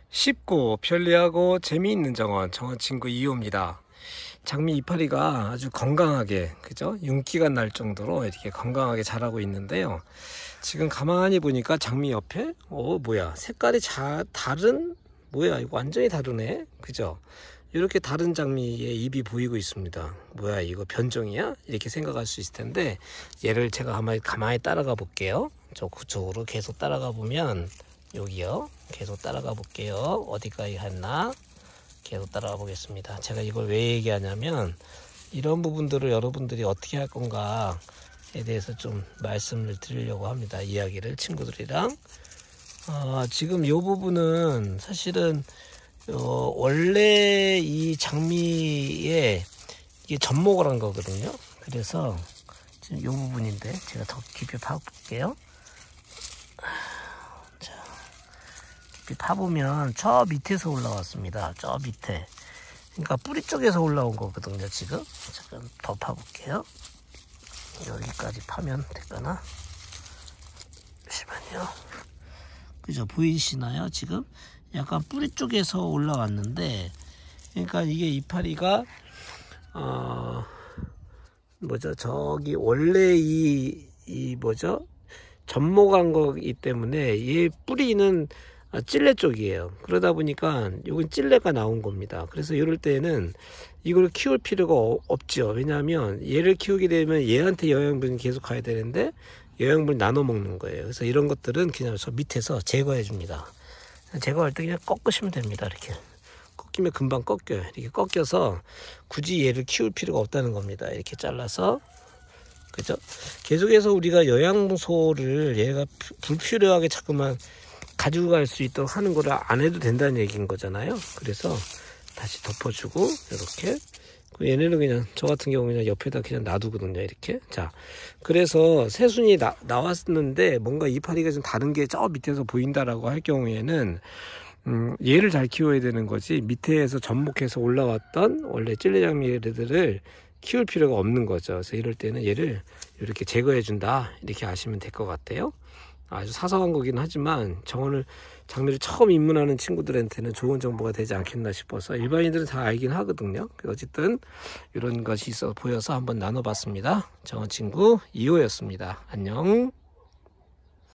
쉽고 편리하고 재미있는 정원 친구 2호입니다. 장미 이파리가 아주 건강하게 그죠? 윤기가 날 정도로 이렇게 건강하게 자라고 있는데요. 지금 가만히 보니까 장미 옆에 뭐야 색깔이 다른 뭐야 이거 완전히 다르네 그죠? 이렇게 다른 장미의 잎이 보이고 있습니다. 뭐야 이거 변종이야? 이렇게 생각할 수 있을 텐데 얘를 제가 가만히 따라가 볼게요. 그쪽으로 계속 따라가 보면 여기요. 계속 따라가 볼게요. 어디까지 갔나? 계속 따라가 보겠습니다. 제가 이걸 왜 얘기하냐면 이런 부분들을 여러분들이 어떻게 할 건가에 대해서 좀 말씀을 드리려고 합니다. 이야기를 친구들이랑. 지금 이 부분은 사실은 원래 이 장미에 이게 접목을 한 거거든요. 그래서 지금 이 부분인데 제가 더 깊이 파볼게요. 파보면 저 밑에서 올라왔습니다. 저 밑에. 그러니까 뿌리 쪽에서 올라온 거거든요. 지금 잠깐 더 파볼게요. 여기까지 파면 될까나? 잠시만요. 그죠? 보이시나요? 지금 약간 뿌리 쪽에서 올라왔는데, 그러니까 이게 이파리가 저기 원래 이 접목한 거기 때문에 이 뿌리는 찔레 쪽이에요. 그러다 보니까 이건 찔레가 나온 겁니다. 그래서 이럴 때는 이걸 키울 필요가 없죠. 왜냐하면 얘를 키우게 되면 얘한테 영양분이 계속 가야 되는데 영양분을 나눠 먹는 거예요. 그래서 이런 것들은 그냥 저 밑에서 제거해 줍니다. 제거할 때 그냥 꺾으시면 됩니다. 이렇게 꺾이면 금방 꺾여요. 이렇게 꺾여서 굳이 얘를 키울 필요가 없다는 겁니다. 이렇게 잘라서 그죠? 계속해서 우리가 영양소를 얘가 불필요하게 자꾸만 가지고 갈 수 있도록 하는 거를 안 해도 된다는 얘기인 거잖아요. 그래서 다시 덮어주고 이렇게 얘네는 그냥 저 같은 경우 그냥 옆에다 그냥 놔두거든요. 이렇게. 자, 그래서 새순이 나왔는데 뭔가 이파리가 좀 다른 게 저 밑에서 보인다라고 할 경우에는 얘를 잘 키워야 되는 거지 밑에서 접목해서 올라왔던 원래 찔레장미들을 키울 필요가 없는 거죠. 그래서 이럴 때는 얘를 이렇게 제거해 준다 이렇게 아시면 될 것 같아요. 아주 사소한 거긴 하지만 장미를 처음 입문하는 친구들한테는 좋은 정보가 되지 않겠나 싶어서 일반인들은 다 알긴 하거든요. 어쨌든 이런 것이 있어 보여서 한번 나눠봤습니다. 정원친구 2호였습니다. 안녕.